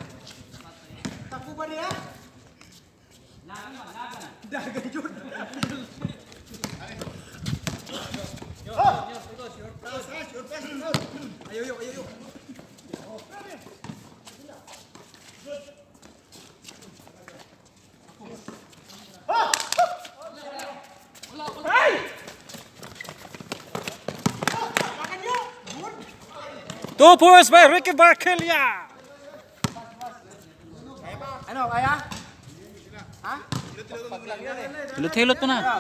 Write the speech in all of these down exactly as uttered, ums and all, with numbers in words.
Tapo ba niya? Lagan man, lagan. Dagan yun. Ayo, ayo, ayo. Two points by Ricky Barkelia. Ano, kaya? Ha? Hilot-hilot mo na.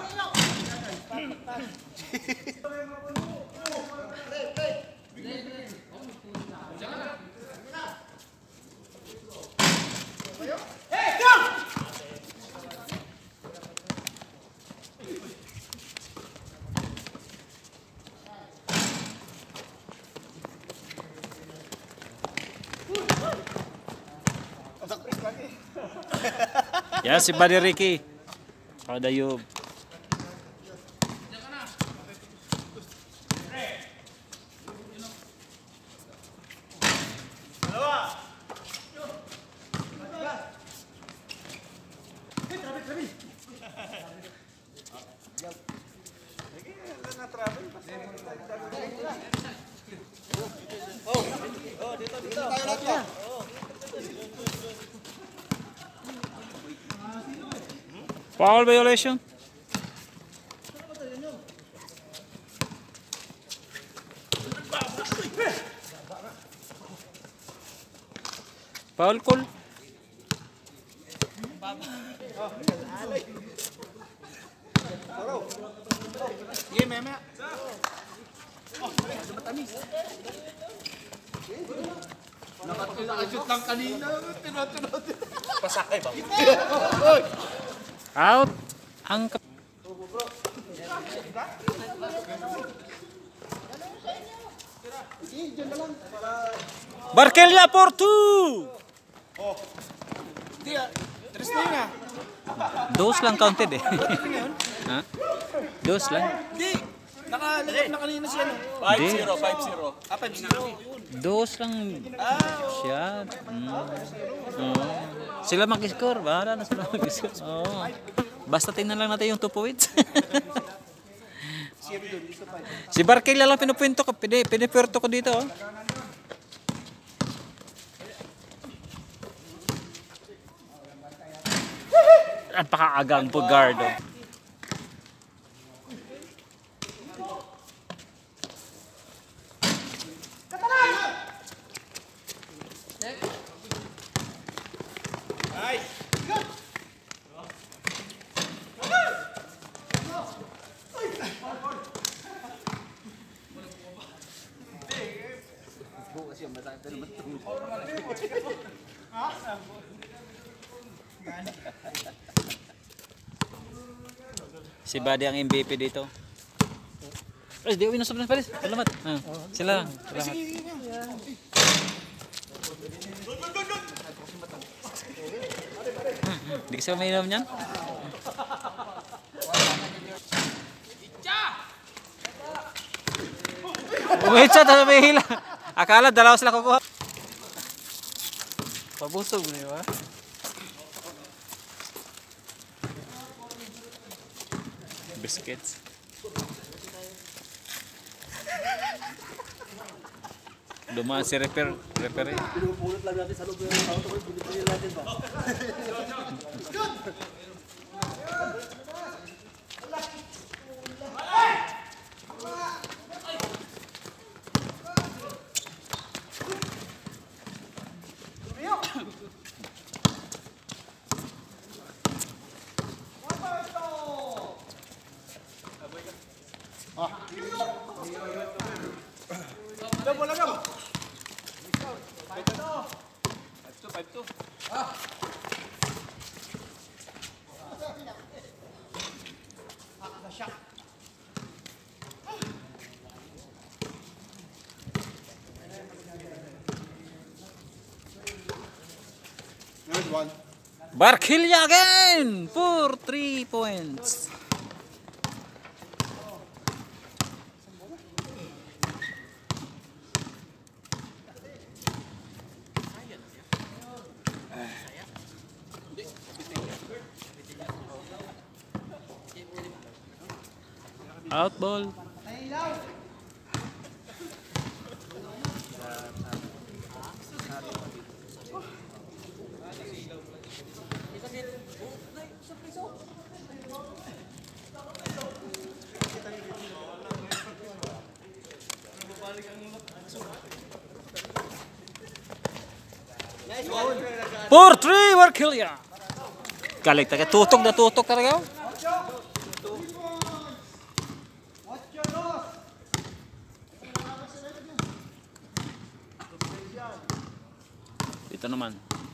Yan si Buddy Ricky. Kada yub. Foul violation. Foul call. Sige, meme. Oh, matamis. Nakashoot lang kanina. Tinot-tinot. Pasakay ba? Out. Ang kap... Barkelia for two. Oh. Hindi ah. Tres na yun ah. Dos lang counted eh. Ha? Dos lang. Hindi. Nakalagay na kanina siya no. five zero, five zero. Ah, five zero. Dos lang siya. Mm. Oo. Sila mag-score. Bahala na sila mag-score. Oo. Basta tingnan lang natin yung two points. Si Barkelia lang pinupunto ko. Pinipuerto ko dito. Oh. Ang pakaagang po guard. Oh. Si Buddy ang M V P dito. Ay, di uwi na sobrang palis. Salamat. Ah, sila lang. Salamat. Hindi kasi mainom niyan. Umitsa, tapos may hila. Akala dalawa sila kukuha. Pabusog mo ba? Biscuits. Dumaan si repair, repair. Pinupulot lang natin sa loob ng auto ko, pinupulot natin ba? Bola dong. five two, five two. Ah. Nasyak. There's one. Barkelia again for three points. Out ball. four three, Warkilia. Galing taga tutok na tutok talaga. Dito naman.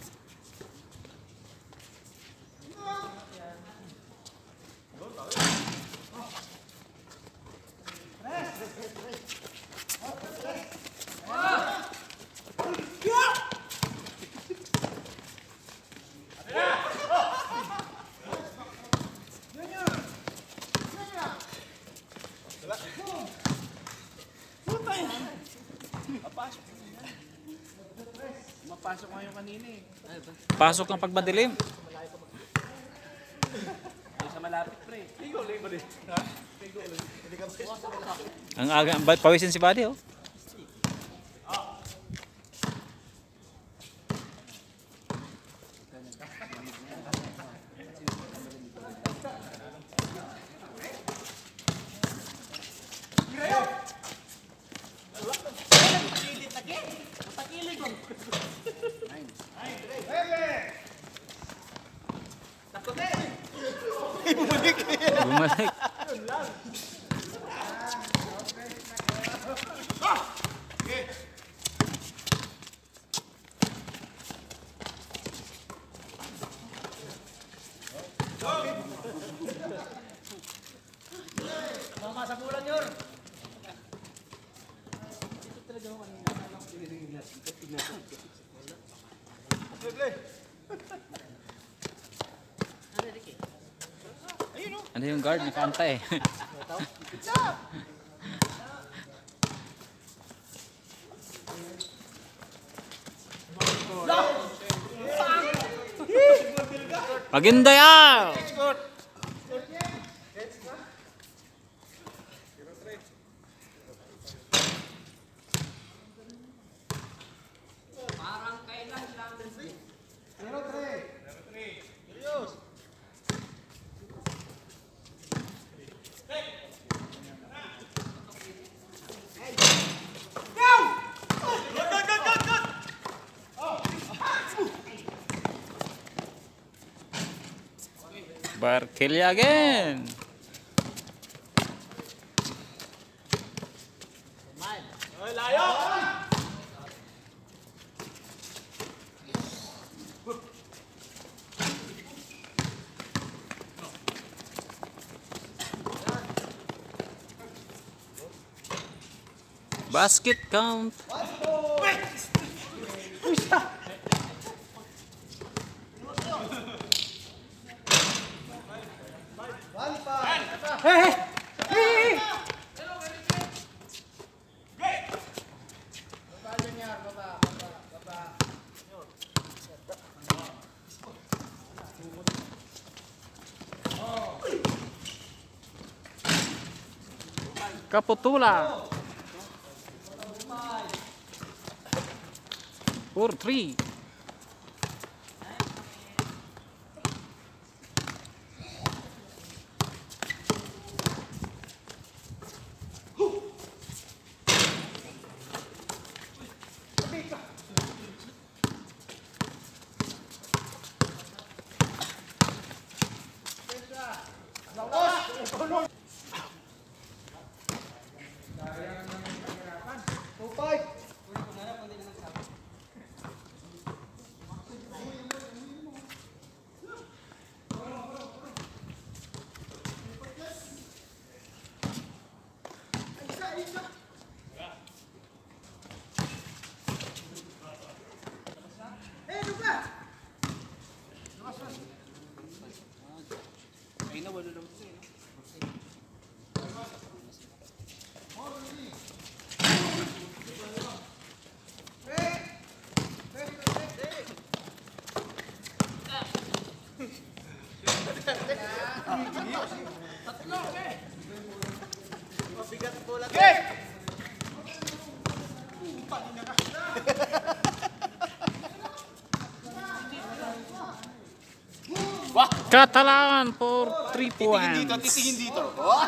Mapasok nga yung kanina eh. Pasok ng pagmadilim. Ay, sa malapit pre. Ligo, ligo din. Ha? Ligo ulit. Ang aga, pawisin si Buddy oh. Bumalik. Mama sa bulan yun. Ano yung guard? Nakanta eh. Maganda yan! Parang kailan lang. Zero three. Serious. Warkilia again. Ay, layo! Basket count. One five. Hey! Hey! Kaputula. four three. Two five. Ay, nawalo lang ito eh. Catalan for three points. Dito, titingin dito.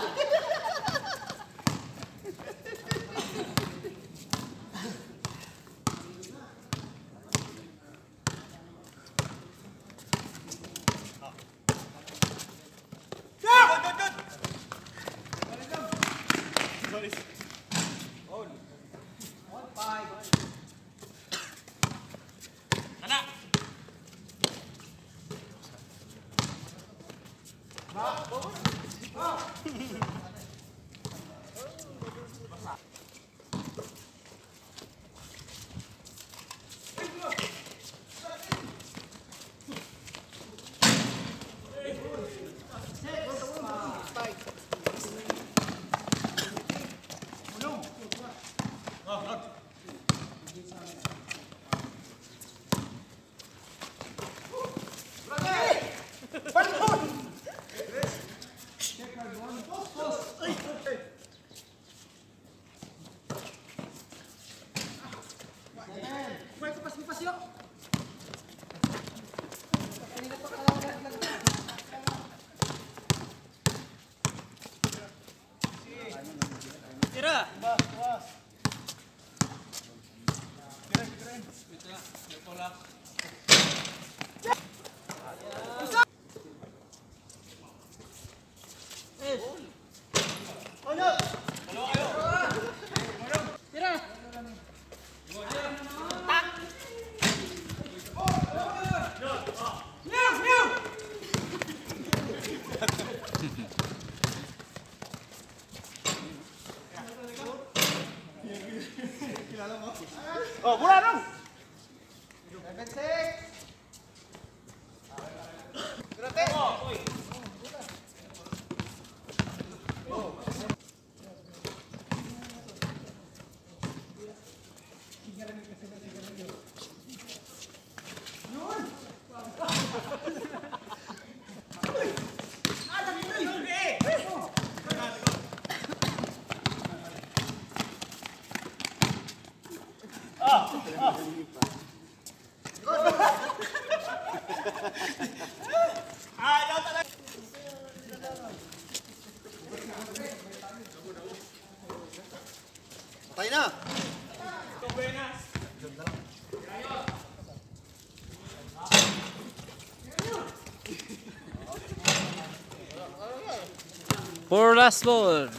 Oh, mula dong. Seven six. Patay na. For last ball.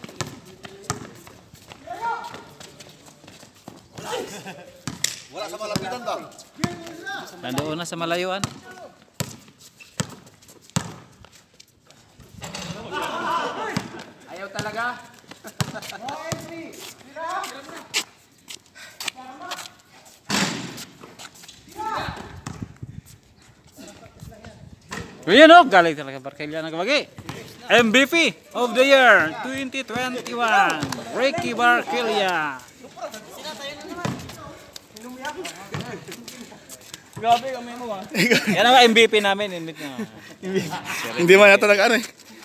Wala sa malapitan ba? Nandoon na sa malayuan. Ayaw talaga. Yun o, galing talaga Barkelya na kabagi. M V P of the year twenty twenty-one, Ricky Barkelya. Grabe kami mo ah. Yan ang M V P namin. M V P na. Hindi man yata nag ano eh.